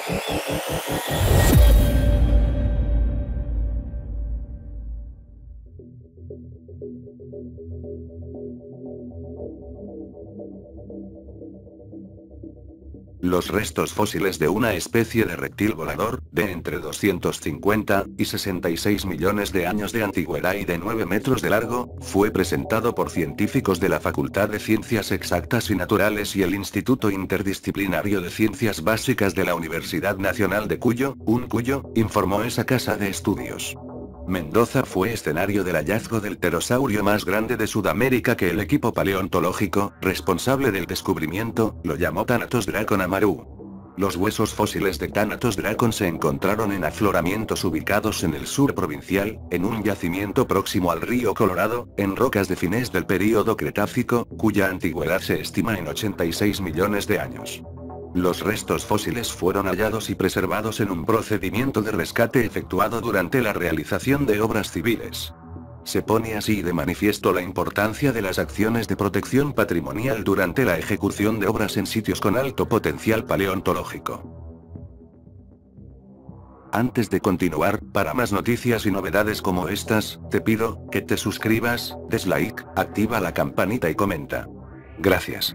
Los restos fósiles de una especie de reptil volador, de entre 250 y 66 millones de años de antigüedad y de 9 metros de largo, fue presentado por científicos de la Facultad de Ciencias Exactas y Naturales y el Instituto Interdisciplinario de Ciencias Básicas de la Universidad Nacional de Cuyo, Cuyo, informó esa casa de estudios. Mendoza fue escenario del hallazgo del pterosaurio más grande de Sudamérica que el equipo paleontológico, responsable del descubrimiento, lo llamó Thanatos Dracon Amaru. Los huesos fósiles de Thanatos Dracon se encontraron en afloramientos ubicados en el sur provincial, en un yacimiento próximo al río Colorado, en rocas de finés del período Cretácico, cuya antigüedad se estima en 86 millones de años. Los restos fósiles fueron hallados y preservados en un procedimiento de rescate efectuado durante la realización de obras civiles. Se pone así de manifiesto la importancia de las acciones de protección patrimonial durante la ejecución de obras en sitios con alto potencial paleontológico. Antes de continuar, para más noticias y novedades como estas, te pido que te suscribas, des like, activa la campanita y comenta. Gracias.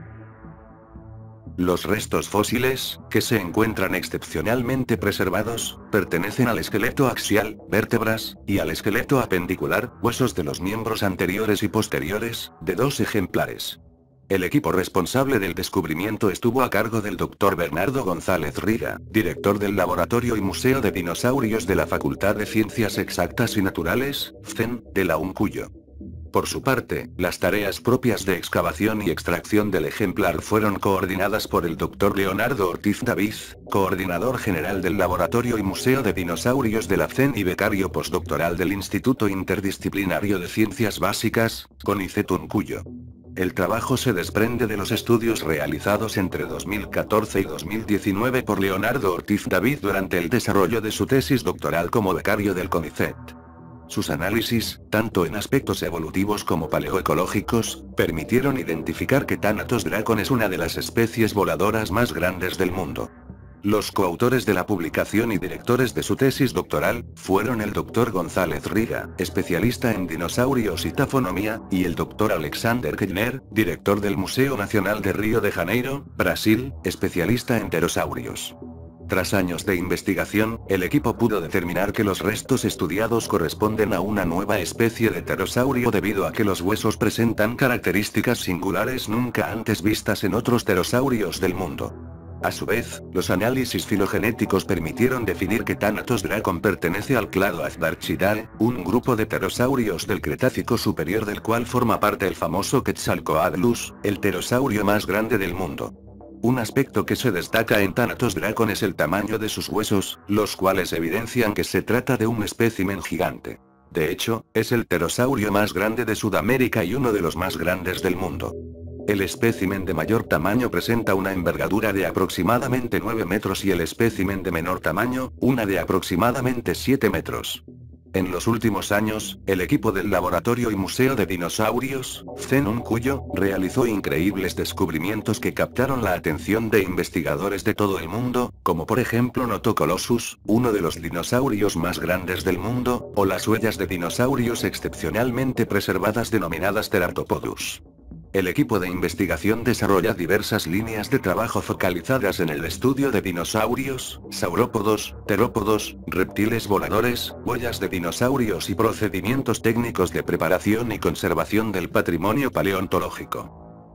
Los restos fósiles, que se encuentran excepcionalmente preservados, pertenecen al esqueleto axial, vértebras, y al esqueleto apendicular, huesos de los miembros anteriores y posteriores, de 2 ejemplares. El equipo responsable del descubrimiento estuvo a cargo del Dr. Bernardo González Riga, director del Laboratorio y Museo de Dinosaurios de la Facultad de Ciencias Exactas y Naturales, FCEN, de la Cuyo. Por su parte, las tareas propias de excavación y extracción del ejemplar fueron coordinadas por el Dr. Leonardo Ortiz David, coordinador general del Laboratorio y Museo de Dinosaurios de la FCEN y becario postdoctoral del Instituto Interdisciplinario de Ciencias Básicas, CONICET Cuyo. El trabajo se desprende de los estudios realizados entre 2014 y 2019 por Leonardo Ortiz David durante el desarrollo de su tesis doctoral como becario del CONICET. Sus análisis, tanto en aspectos evolutivos como paleoecológicos, permitieron identificar que Thanatos Dracon es una de las especies voladoras más grandes del mundo. Los coautores de la publicación y directores de su tesis doctoral, fueron el Dr. González Riga, especialista en dinosaurios y tafonomía, y el Dr. Alexander Kellner, director del Museo Nacional de Río de Janeiro, Brasil, especialista en pterosaurios. Tras años de investigación, el equipo pudo determinar que los restos estudiados corresponden a una nueva especie de pterosaurio debido a que los huesos presentan características singulares nunca antes vistas en otros pterosaurios del mundo. A su vez, los análisis filogenéticos permitieron definir que Thanatos Dracon pertenece al clado Azhdarchidae, un grupo de pterosaurios del Cretácico superior del cual forma parte el famoso Quetzalcoatlus, el pterosaurio más grande del mundo. Un aspecto que se destaca en Thanatos Dracon es el tamaño de sus huesos, los cuales evidencian que se trata de un espécimen gigante. De hecho, es el pterosaurio más grande de Sudamérica y uno de los más grandes del mundo. El espécimen de mayor tamaño presenta una envergadura de aproximadamente 9 metros y el espécimen de menor tamaño, una de aproximadamente 7 metros. En los últimos años, el equipo del Laboratorio y Museo de Dinosaurios, FCEN Cuyo, realizó increíbles descubrimientos que captaron la atención de investigadores de todo el mundo, como por ejemplo Notocolossus, uno de los dinosaurios más grandes del mundo, o las huellas de dinosaurios excepcionalmente preservadas denominadas Teratopodus. El equipo de investigación desarrolla diversas líneas de trabajo focalizadas en el estudio de dinosaurios, saurópodos, terópodos, reptiles voladores, huellas de dinosaurios y procedimientos técnicos de preparación y conservación del patrimonio paleontológico.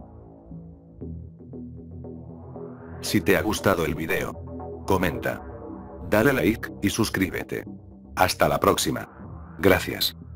Si te ha gustado el video, comenta, dale like, y suscríbete. Hasta la próxima. Gracias.